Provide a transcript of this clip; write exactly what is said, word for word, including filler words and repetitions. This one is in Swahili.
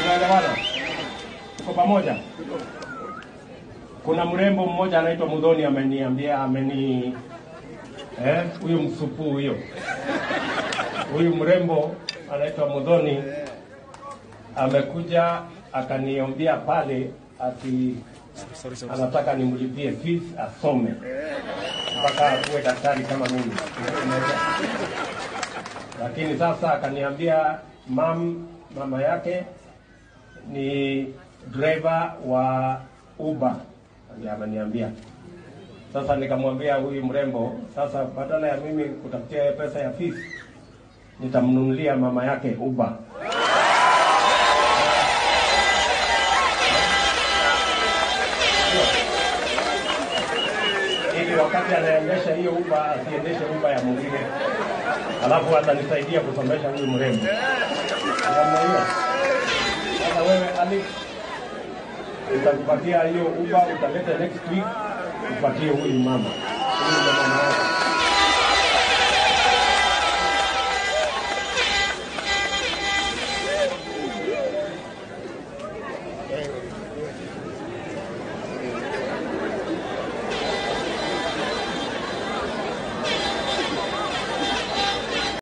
Tunaelewana? Tuko pamoja? Kuna mrembo mmoja anaitwa Mudhoni ameniambia ameni eh huyo msupu huyo. Huyu mrembo anaitwa Mudhoni amekuja akaniombia pale ati anataka nimlipie fees asome mpaka akuwe daktari kama mimi. Lakini sasa akaniambia mam mama yake ni driver wa Uber. Ndiye ameniambia. Sasa nikamwambia huyu mrembo, sasa badala ya mimi kutafutia pesa ya fees nitamnunulia mama yake Uber. Ili wakati anaendesha hiyo Uber asiendeshe Uber ya mwingine. Alafu atanisaidia kusomesha huyu mrembo. Namna hiyo. Sasa wewe Ali utakupatia hiyo Uber utaleta next week upatie huyu mama. Huyu mama.